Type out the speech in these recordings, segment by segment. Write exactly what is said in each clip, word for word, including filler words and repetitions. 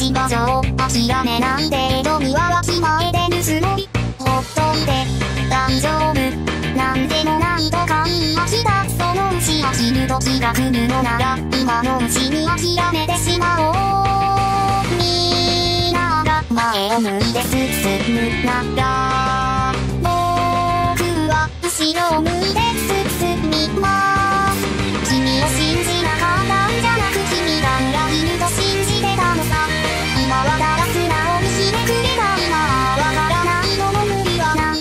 立場上諦めなんて江戸にはわきまえでぬつもりほっといて大丈夫なんでもなんとか飽きたそのうち飽きる時が来るのなら今のうちに諦めてしまおうみんなが前を向いて進むなら僕は後ろを向いて進みます君を信じなかったんじゃなく君が裏切ると信じてたのさ今はただ素直にひねくれた今はわからないのも無理はない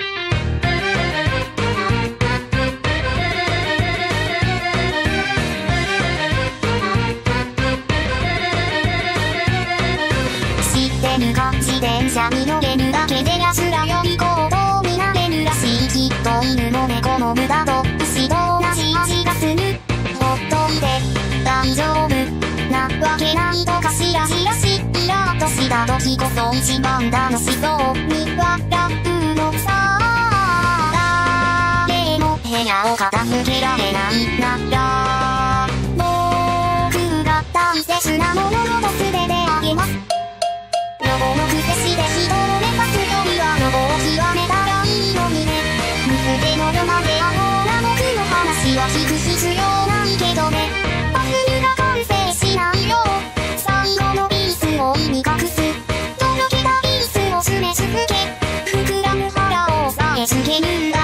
知ってるか自転車に乗れるだけで安らより行動になれるらしいきっと犬も猫も無駄と牛と同じ味がするほっといて大丈夫なわけなんとかしらじらしイラッとした時こそ一番楽しそうに笑うのさ誰も部屋を片付けられないなら僕が大切なものごと全てあげます予防のくせして人を目指すよりは予防を極めたらいいのにね娘の夜まであのな僕の話は聞く必要ないけどねパズルが完成しないよ最後のピースを意味隠すとろけたピースを詰め続け膨らむ腹を押さえつけるんだ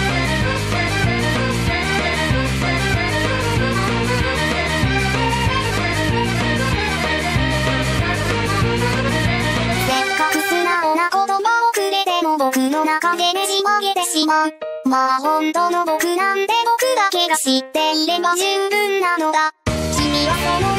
せっかく素直な言葉をくれても僕の中でねじ曲げてしまうまあ本当の僕なんて僕だけが知っていれば十分なのだ君はその